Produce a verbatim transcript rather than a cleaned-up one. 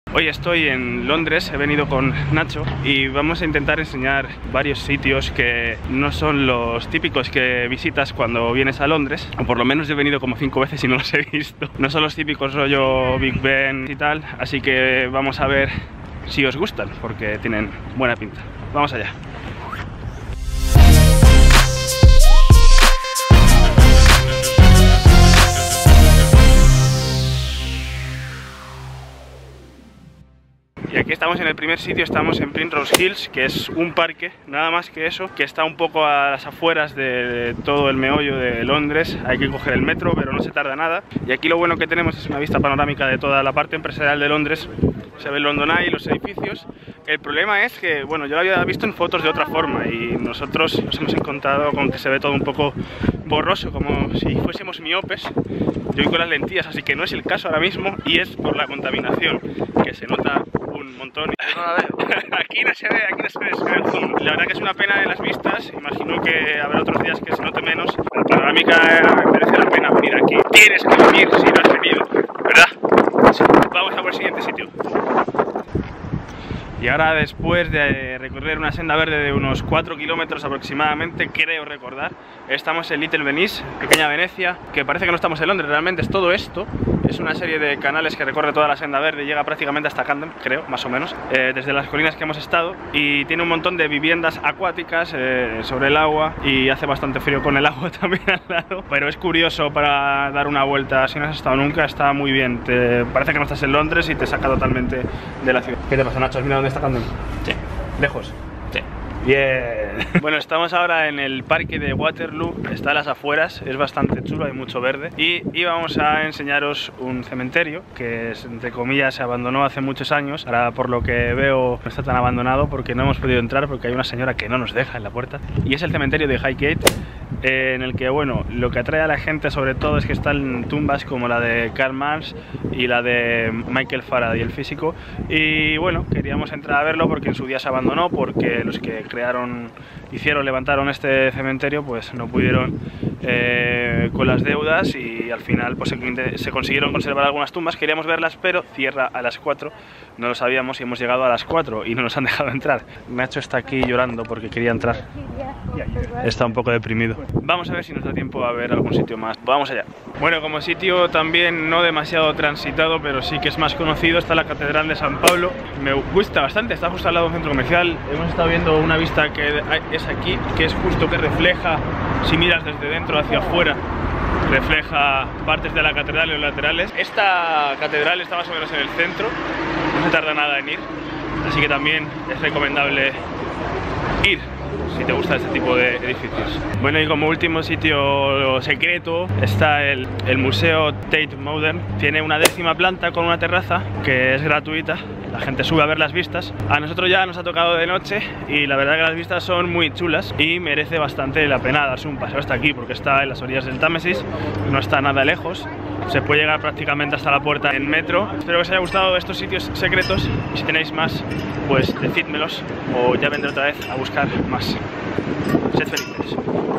Hoy estoy en Londres, he venido con Nacho y vamos a intentar enseñar varios sitios que no son los típicos que visitas cuando vienes a Londres, o por lo menos yo he venido como cinco veces y no los he visto. No son los típicos rollo Big Ben y tal, así que vamos a ver si os gustan, porque tienen buena pinta. Vamos allá. Y aquí estamos en el primer sitio, estamos en Primrose Hills, que es un parque, nada más que eso, que está un poco a las afueras de todo el meollo de Londres. Hay que coger el metro, pero no se tarda nada. Y aquí lo bueno que tenemos es una vista panorámica de toda la parte empresarial de Londres. Se ve el London Eye y los edificios. El problema es que, bueno, yo lo había visto en fotos de otra forma y nosotros nos hemos encontrado con que se ve todo un poco borroso, como si fuésemos miopes. Yo voy con las lentillas, así que no es el caso ahora mismo, y es por la contaminación, que se nota un montón. No la veo. Aquí no se ve, aquí no se ve, se ve el fondo. La verdad que es una pena de las vistas, imagino que habrá otros días que se note menos. La panorámica merece la pena venir aquí. Tienes que venir si no has venido, ¿verdad? Sí. Vamos a por el siguiente sitio. Y ahora, después de recorrer una senda verde de unos cuatro kilómetros aproximadamente, creo recordar, estamos en Little Venice, pequeña Venecia, que parece que no estamos en Londres, realmente es todo esto. Es una serie de canales que recorre toda la senda verde y llega prácticamente hasta Camden, creo, más o menos, eh, desde las colinas que hemos estado, y tiene un montón de viviendas acuáticas eh, sobre el agua, y hace bastante frío con el agua también al lado, pero es curioso para dar una vuelta. Si no has estado nunca, está muy bien. Te parece que no estás en Londres y te saca totalmente de la ciudad. ¿Qué te pasa, Nacho? ¿Has mirado dónde está Camden? Sí. ¿Lejos? Sí. Bien. Bueno, estamos ahora en el parque de Waterloo, está a las afueras, es bastante chulo, hay mucho verde, y íbamos a enseñaros un cementerio que, entre comillas, se abandonó hace muchos años. Ahora, por lo que veo, no está tan abandonado porque no hemos podido entrar, porque hay una señora que no nos deja en la puerta, y es el cementerio de Highgate, eh, en el que, bueno, lo que atrae a la gente sobre todo es que están tumbas como la de Karl Marx y la de Michael Faraday, el físico, y bueno, queríamos entrar a verlo porque en su día se abandonó, porque los que crearon, hicieron, levantaron este cementerio, pues no pudieron eh, con las deudas, y al final pues se, se consiguieron conservar algunas tumbas. Queríamos verlas, pero cierra a las cuatro, no lo sabíamos y hemos llegado a las cuatro y no nos han dejado entrar. Nacho está aquí llorando porque quería entrar, está un poco deprimido. Vamos a ver si nos da tiempo a ver algún sitio más. Vamos allá. Bueno, como sitio también no demasiado transitado, pero sí que es más conocido, está la Catedral de San Pablo. Me gusta bastante, está justo al lado de un centro comercial. Hemos estado viendo una vista que es aquí, que es justo que refleja, si miras desde dentro hacia afuera, refleja partes de la catedral y los laterales. Esta catedral está más o menos en el centro, no se tarda nada en ir, así que también es recomendable ir si te gusta este tipo de edificios. Bueno, y como último sitio secreto está el, el Museo Tate Modern. Tiene una décima planta con una terraza que es gratuita, la gente sube a ver las vistas. A nosotros ya nos ha tocado de noche y la verdad que las vistas son muy chulas y merece bastante la pena darse un paseo hasta aquí, porque está en las orillas del Támesis, no está nada lejos, se puede llegar prácticamente hasta la puerta en metro. Espero que os haya gustado estos sitios secretos, y si tenéis más, pues decídmelos o ya vendré otra vez a buscar más. Sed felices.